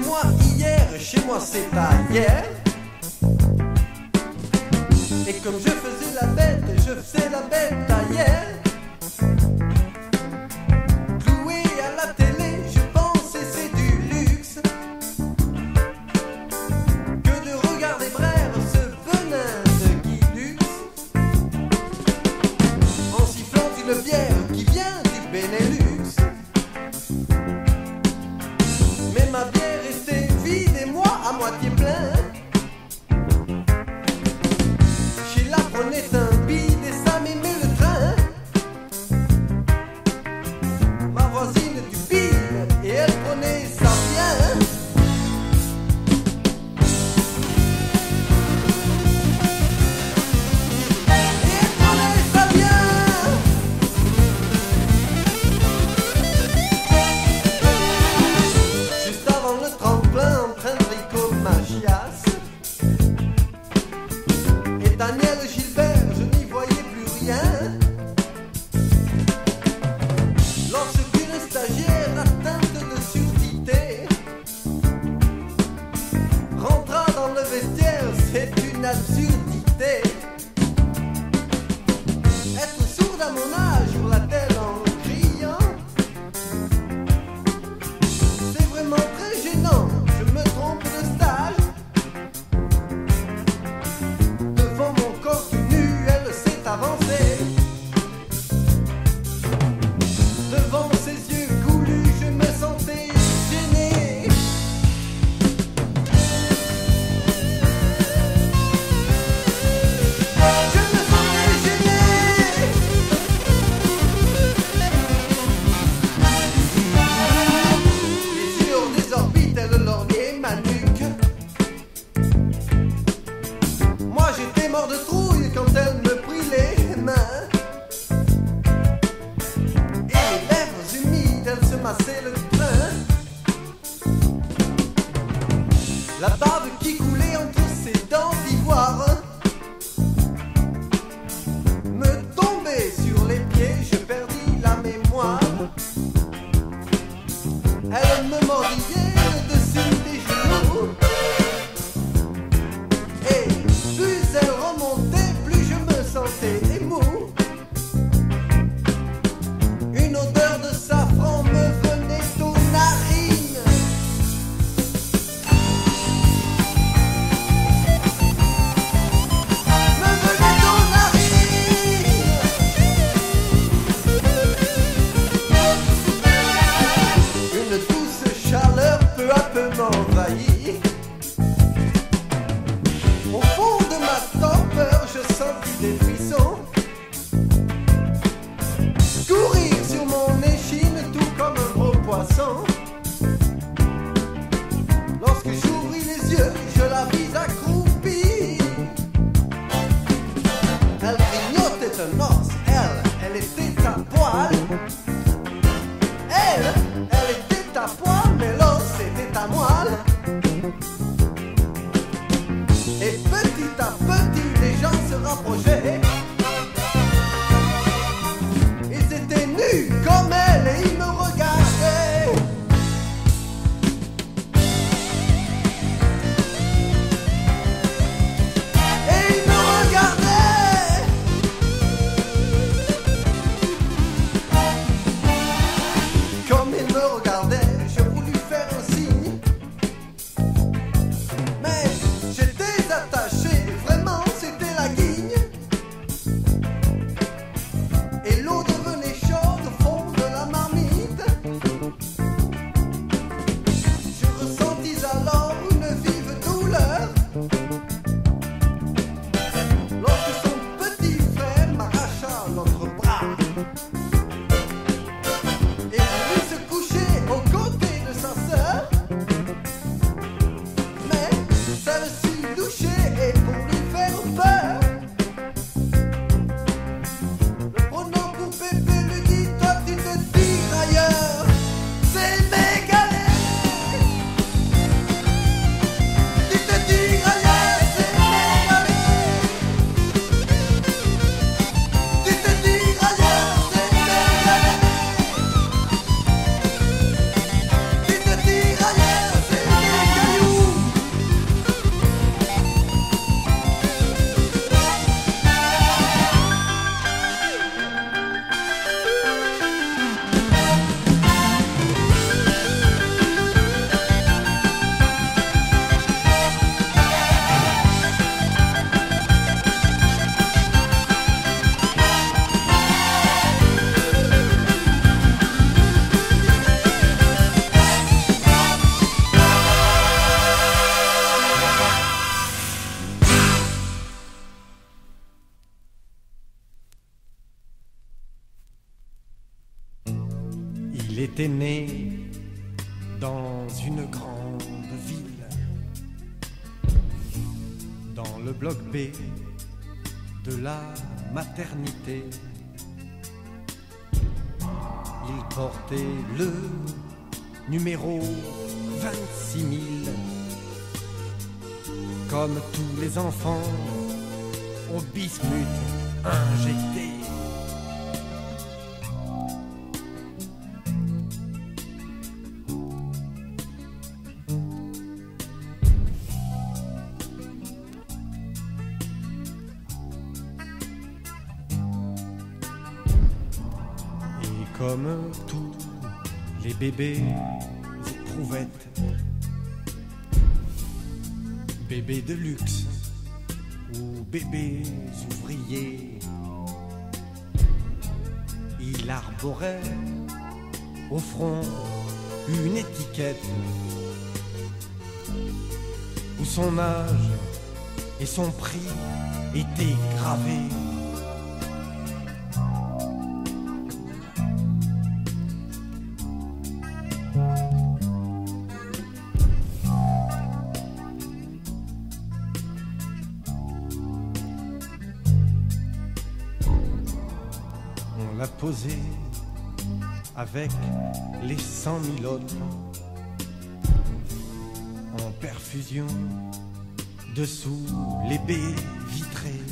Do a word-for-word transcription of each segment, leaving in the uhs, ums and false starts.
moi hier, chez moi c'est pas hier. Et comme je faisais la bête, je faisais la bête ailleurs. Cloué à la télé, je pensais c'est du luxe que de regarder brère ce venin de Guy Lux en sifflant une bière qui vient du Benelux. Mais ma bière était vide et moi à moitié plein. Chez la prenait un bide et ça m'aimait le train. Ma voisine du bide et elle prenait ça bien. Et elle prenait ça bien. Juste avant le tremplin en train de bricomachias. Et Daniel Gilbert, je n'y voyais plus rien. Lorsqu'une stagiaire atteinte de surdité rentra dans le vestiaire, c'est une absurdité. Être sourde à mon âge, sur la tête en criant, c'est vraiment très gênant. Je me trompe de stage. Devant mon corps tout nu, elle s'est avancée. Devant ses yeux goulus, je me sentais gêné. Je me sentais gêné. Les yeux hors des orbites, elle lorgnait ma nuque. Moi j'étais mort de trouille quand elle me prit les mains. Et les lèvres humides, elle se massait le train. La bave qui coulait entre ses dents d'ivoire me tombait sur les pieds, je perdis la mémoire. Elle me mordillait le dessus des genoux. Et plus elle remontait, plus je me sentais émou. Une odeur de safran me venait aux narines. Me venait aux narines. Une douce chaleur peu à peu m'envahit. Au fond de ma torpeur, je sentis des frissons courir sur mon échine, tout comme un gros poisson. Lorsque j'ouvris les yeux, je la vis accroupie. Elle grignotait un os, elle, elle était à poil. Elle, elle était à poil, mais l'os était à moelle. Et petit à petit, les gens se rapprochaient. Ils étaient nus comme elle et ils me regardaient. Et ils me regardaient. Il était né dans une grande ville, dans le bloc B de la maternité. Il portait le numéro vingt-six mille, comme tous les enfants au bismuth injecté. Et comme tous les bébés éprouvettes, bébés de luxe ou bébés ouvriers, il arborait au front une étiquette où son âge et son prix étaient gravés. On l'a posé avec les cent mille autres en perfusion dessous les baies vitrées.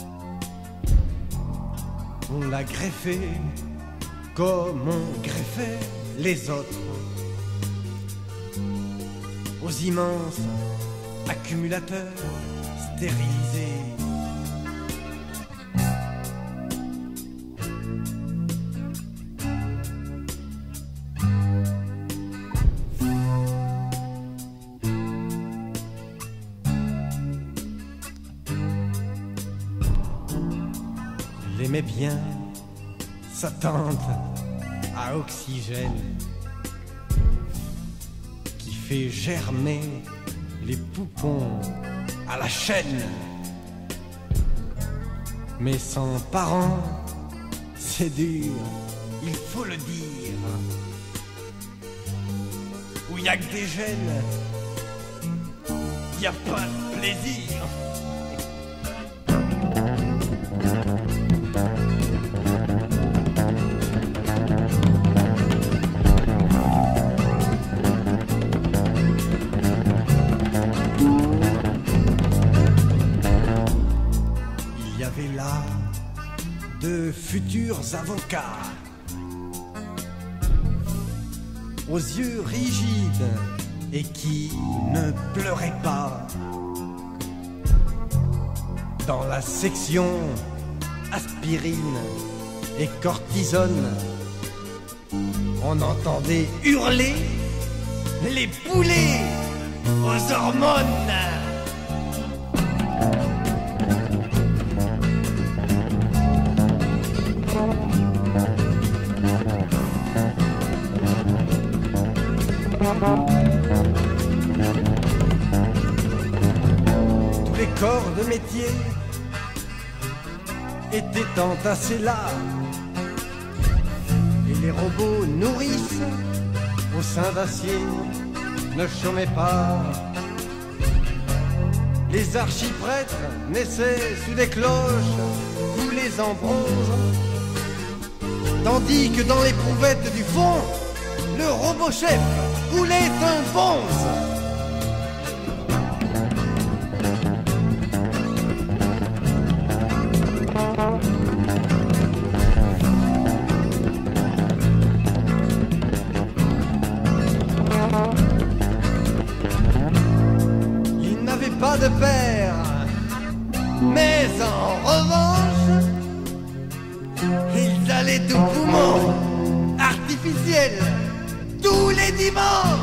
On l'a greffé comme on greffait les autres aux immenses accumulateurs stérilisés. Il aimait bien sa tente à oxygène qui fait germer les poupons à la chaîne. Mais sans parents, c'est dur, il faut le dire. Où y a que des gènes, y a pas de plaisir. Il y avait là de futurs avocats aux yeux rigides et qui ne pleuraient pas. Dans la section aspirine et cortisone, on entendait hurler les poulets aux hormones. Tous les corps de métier étaient entassés là, et les robots nourrices au sein d'acier ne chômaient pas. Les archiprêtres naissaient sous des cloches coulées en bronze, tandis que dans l'éprouvette du fond, le robot chef coulait un bonze. Il n'avait pas de père, mais en revanche, ils allaient tout poumon artificiel tous les dimanches.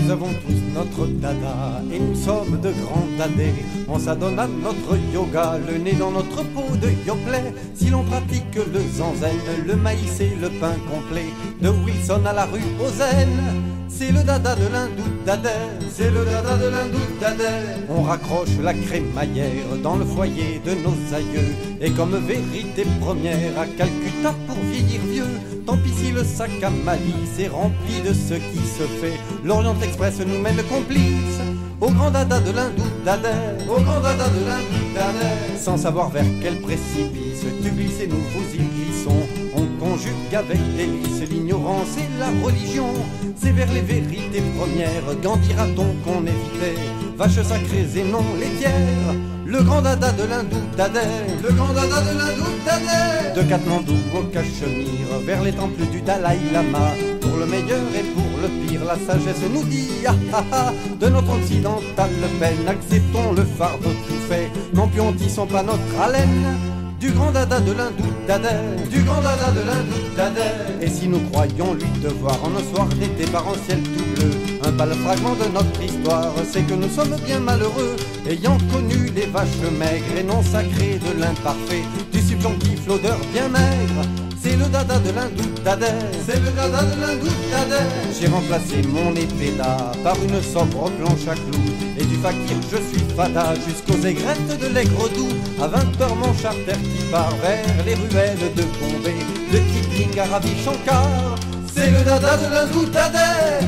Nous avons tous notre dada et nous sommes de grands dadais. On s'adonne à notre yoga, le nez dans notre peau de yoplait. Si l'on pratique le zanzen, le maïs et le pain complet, de Wilson à la rue aux Zen, c'est le dada de l'hindou dadais, c'est le dada de l'hindou dadais. On raccroche la crémaillère dans le foyer de nos aïeux, et comme vérité première à Calcutta pour vieillir vieux, tant pis si le sac à malice est rempli de ce qui se fait, l'Orient Express nous mène complice au grand dada de l'hindou dadais, au grand dada de l'hindou dadais. Sans savoir vers quel précipice tu glisses et nous vous y glissons, on conjugue avec délice l'ignorance et la religion. C'est vers les vérités premières, Gandhi-t-on qu'on évitait, vaches sacrées et non laitières. Le grand dada de l'hindou dadais, le grand dada de l'hindou dadais. De Katmandou au Cachemire, vers les temples du Dalai Lama, pour le meilleur et pour le pire, la sagesse nous dit ah ah ah. De notre occidentale peine, acceptons le fardeau tout fait, n'empiantissons pas notre haleine. Du grand dada de l'hindou dadais, du grand dada de l'hindou dadais. Et si nous croyons lui devoir en un soir d'été par un ciel tout bleu, un pâle fragment de notre histoire, c'est que nous sommes bien malheureux, ayant connu les vaches maigres et non sacrées de l'imparfait, du subjonctif l'odeur bien maigre. C'est le dada de l'hindou dadais, c'est le dada de l'hindou dadais. J'ai remplacé mon épéda par une sobre planche à clous, et du fakir je suis fada jusqu'aux aigrettes de l'aigre doux. À vingt heures mon charter qui part vers les ruelles de Bombay, de Kipling à Ravi Shankar, c'est le dada de l'hindou dadais.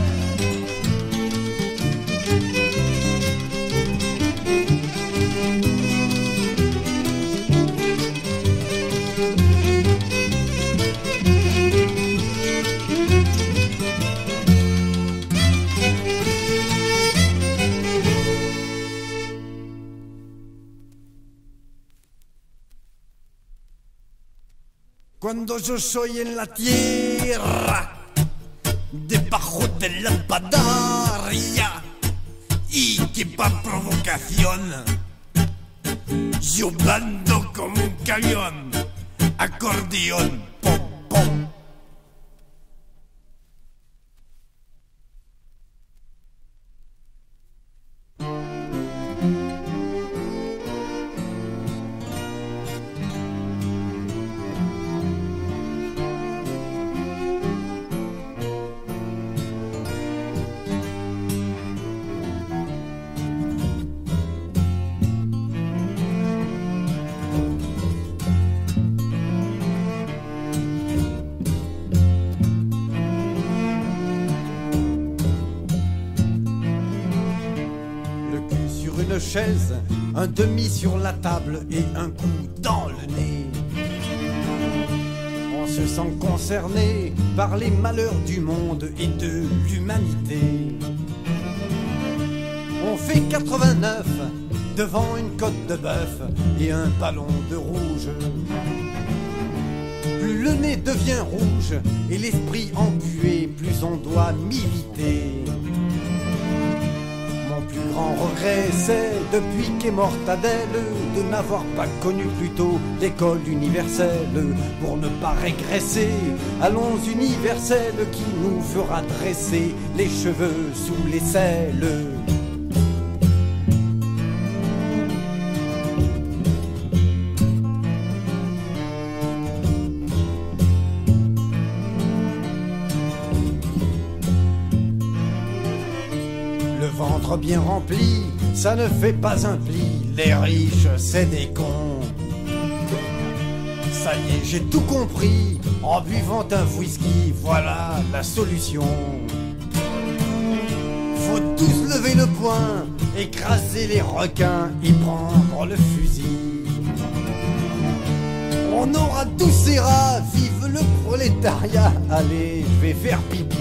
Cuando yo soy en la tierra, debajo de la padaria, y que pa' provocación, yo blando como un camión, acordeón, pom, pom. Chaise, un demi sur la table et un coup dans le nez. On se sent concerné par les malheurs du monde et de l'humanité. On fait quatre-vingt-neuf devant une côte de bœuf et un ballon de rouge. Plus le nez devient rouge et l'esprit embué, plus on doit militer. Mon grand regret, c'est, depuis qu'est morte Adèle, de n'avoir pas connu plus tôt l'école universelle. Pour ne pas régresser, allons universel qui nous fera dresser les cheveux sous les selles. Ventre bien rempli, ça ne fait pas un pli. Les riches, c'est des cons. Ça y est, j'ai tout compris. En buvant un whisky, voilà la solution. Faut tous lever le poing, écraser les requins et prendre le fusil. On aura tous ces rats, vive le prolétariat. Allez, je vais faire pipi.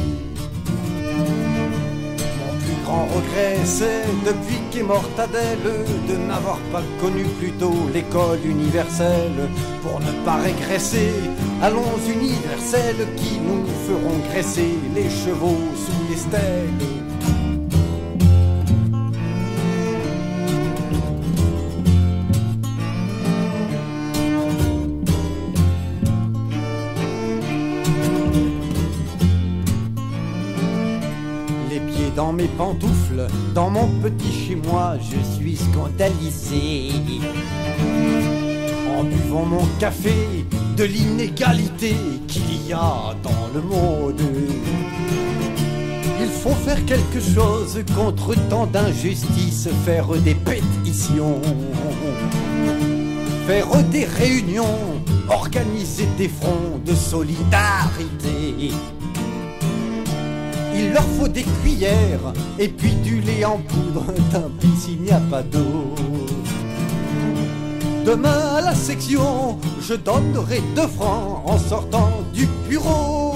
Mon regret, c'est, depuis qu'est morte Adèle, de n'avoir pas connu plus tôt l'école universelle. Pour ne pas régresser, allons universels qui nous feront graisser les chevaux sous les stèles. Et dans mes pantoufles, dans mon petit chez moi, je suis scandalisé. En buvant mon café de l'inégalité qu'il y a dans le monde. Il faut faire quelque chose contre tant d'injustices, faire des pétitions, faire des réunions, organiser des fronts de solidarité. Il leur faut des cuillères et puis du lait en poudre, tant pis s'il n'y a pas d'eau. Demain à la section, je donnerai deux francs en sortant du bureau.